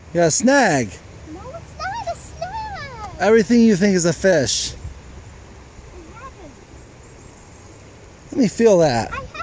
You got a snag. No, it's not a snag. Everything you think is a fish. I haven't. Let me feel that. I